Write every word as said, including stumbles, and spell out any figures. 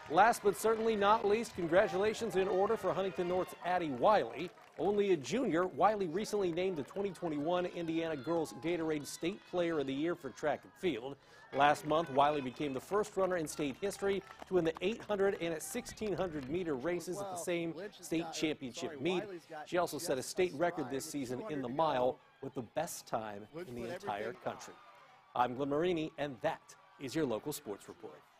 Last but certainly not least, congratulations in order for Huntington North's Addy Wiley. Only a junior, Wiley recently named the twenty twenty-one Indiana Girls Gatorade State Player of the Year for track and field. Last month, Wiley became the first runner in state history to win the eight hundred and sixteen hundred meter races at the same state championship meet. She also set a state record this season in the mile with the best time in the entire country. I'm Glenn Marini, and that is your local sports report.